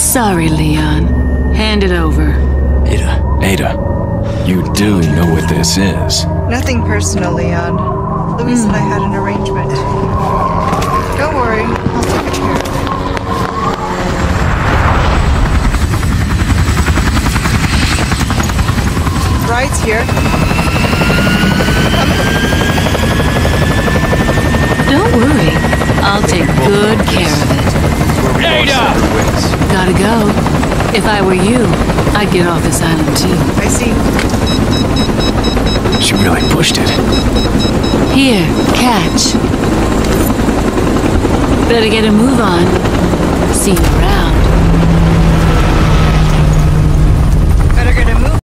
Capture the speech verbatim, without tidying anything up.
Sorry, Leon. Hand it over. Ada. Ada. You do know what this is. Nothing personal, Leon. Louise and I had an arrangement. Don't worry, I'll take care of it. Ride's here. Don't worry. I'll take good care of it. Ada! Gotta go. If I were you, I'd get off this island too. I see. She really pushed it. Here, catch. Better get a move on. See you around.